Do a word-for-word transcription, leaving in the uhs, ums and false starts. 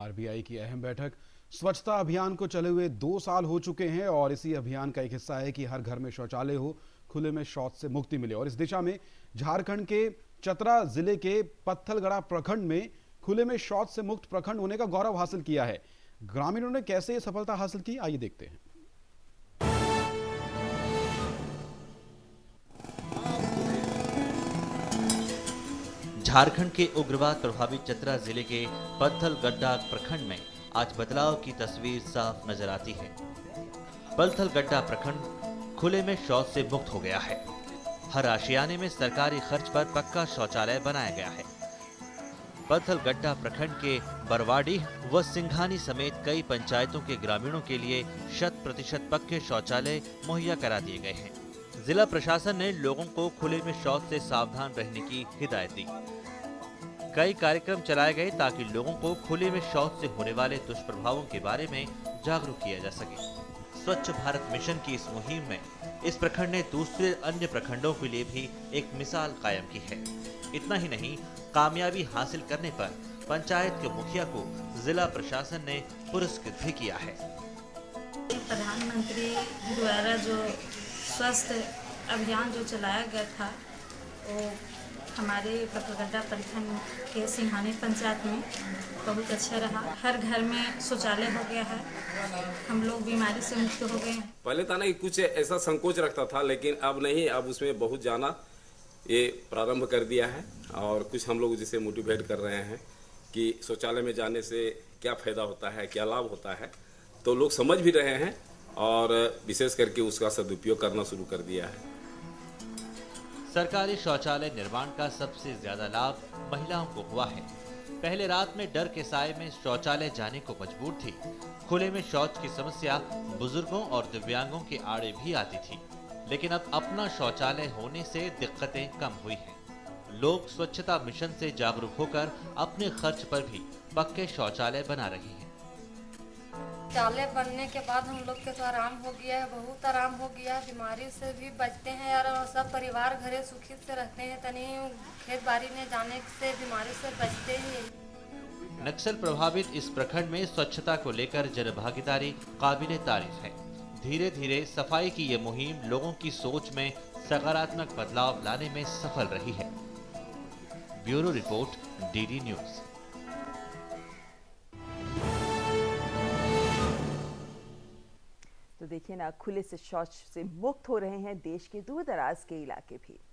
RBI की अहम बैठक। स्वच्छता अभियान को चले हुए दो साल हो चुके हैं और इसी अभियान का एक हिस्सा है कि हर घर में शौचालय हो, खुले में शौच से मुक्ति मिले। और इस दिशा में झारखंड के चतरा जिले के पत्थलगड़ा प्रखंड में खुले में शौच से मुक्त प्रखंड होने का गौरव हासिल किया है। ग्रामीणों ने कैसे ये सफलता हासिल की, आइए देखते हैं। झारखंड के उग्रवाद प्रभावित चतरा जिले के पत्थलगड्डा प्रखंड में आज बदलाव की तस्वीर साफ नजर आती है। पत्थलगड्डा प्रखंड खुले में शौच से मुक्त हो गया है। हर आशियाने में सरकारी खर्च पर पक्का शौचालय बनाया गया है। पत्थलगड्डा प्रखंड के बरवाडी व सिंघानी समेत कई पंचायतों के ग्रामीणों के लिए शत प्रतिशत पक्के शौचालय मुहैया करा दिए गए हैं। जिला प्रशासन ने लोगों को खुले में शौच से सावधान रहने की हिदायत दी। कई कार्यक्रम चलाए गए ताकि लोगों को खुले में शौच से होने वाले दुष्प्रभावों के बारे में जागरूक किया जा सके। स्वच्छ भारत मिशन की इस मुहिम में इस प्रखंड ने दूसरे अन्य प्रखंडों के लिए भी एक मिसाल कायम की है। इतना ही नहीं, कामयाबी हासिल करने पर पंचायत के मुखिया को जिला प्रशासन ने पुरस्कृत भी किया है। प्रधानमंत्री द्वारा जो स्वास्थ्य अभियान जो चलाया गया था वो हमारे पत्थलगड्डा प्रखंड के सिंघानी पंचायत में बहुत अच्छा रहा। हर घर में शौचालय हो गया है, हम लोग बीमारी से मुक्त हो गए हैं। पहले था ना कि कुछ ऐसा संकोच रखता था, लेकिन अब नहीं, अब उसमें बहुत जाना ये प्रारंभ कर दिया है। और कुछ हम लोग जिसे मोटिवेट कर रहे हैं कि शौचालय में जाने से क्या फायदा होता है, क्या लाभ होता है, तो लोग समझ भी रहे हैं और विशेष करके उसका सदुपयोग करना शुरू कर दिया है। सरकारी शौचालय निर्माण का सबसे ज्यादा लाभ महिलाओं को हुआ है। पहले रात में डर के साए में शौचालय जाने को मजबूर थी। खुले में शौच की समस्या बुजुर्गों और दिव्यांगों के आड़े भी आती थी, लेकिन अब अपना शौचालय होने से दिक्कतें कम हुई हैं। लोग स्वच्छता मिशन से जागरूक होकर अपने खर्च पर भी पक्के शौचालय बना रहे हैं। शौचालय बनने के बाद हम लोग के तो आराम हो गया है, बहुत आराम हो गया है। बीमारी से भी बचते हैं और सब परिवार घरे सुखी से रहते हैं। तनी खेत बाड़ी में जाने से बीमारी से बचते हैं। नक्सल प्रभावित इस प्रखंड में स्वच्छता को लेकर जनभागीदारी काबिले तारीफ है। धीरे धीरे सफाई की ये मुहिम लोगों की सोच में सकारात्मक बदलाव लाने में सफल रही है। Bureau report, DD news. तो देखिए ना, खुले से शौच से मुक्त हो रहे हैं देश के दूर दराज के इलाके भी।